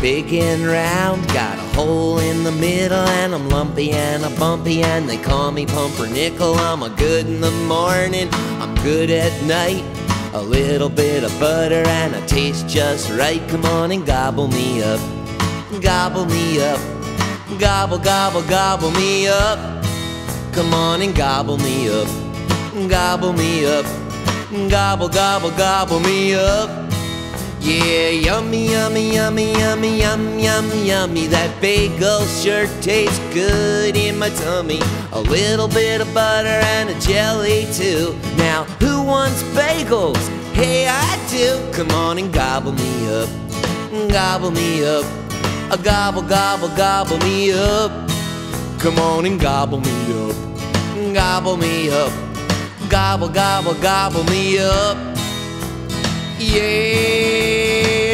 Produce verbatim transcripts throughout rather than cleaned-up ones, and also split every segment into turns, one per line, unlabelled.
big and round, got a hole in the middle, and I'm lumpy and I'm bumpy, and they call me pumpernickel. I'm a good in the morning, I'm good at night. A little bit of butter and I taste just right. Come on and gobble me up, gobble me up, gobble, gobble, gobble me up. Come on and gobble me up, gobble me up, gobble, gobble, gobble me up. Yeah, yummy, yummy, yummy, yummy, yum, yum, yummy. That bagel sure tastes good in my tummy. A little bit of butter and a jelly too. Now, who wants bagels? Hey, I do. Come on and gobble me up, gobble me up, a gobble, gobble, gobble me up. Come on and gobble me up, gobble me up, gobble, gobble, gobble me up. Yeah.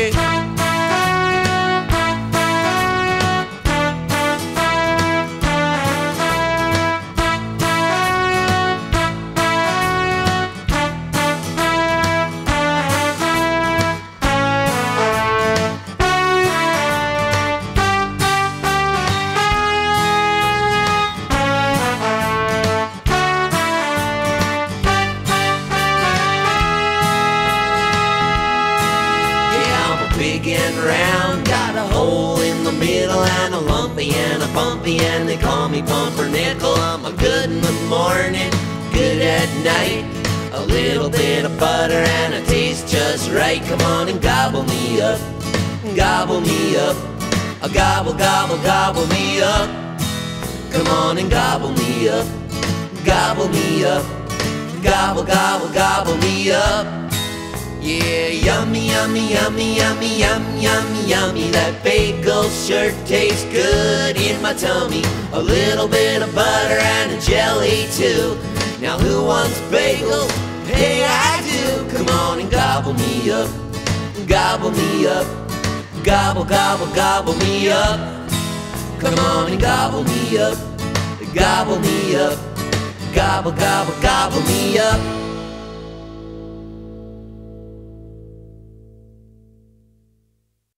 Big and round, got a hole in the middle, and a lumpy and a bumpy, and they call me pumpernickel. I'm a good in the morning, good at night. A little bit of butter and it tastes just right. Come on and gobble me up, gobble me up, a gobble, gobble, gobble me up. Come on and gobble me up, gobble me up, gobble, gobble, gobble me up. Yeah, yummy, yummy, yummy, yummy, yum, yummy, yummy. That bagel sure tastes good in my tummy. A little bit of butter and a jelly too. Now who wants bagels? Hey, I do. Come on and gobble me up, gobble me up, gobble, gobble, gobble me up. Come on and gobble me up, gobble me up, gobble, gobble, gobble me up.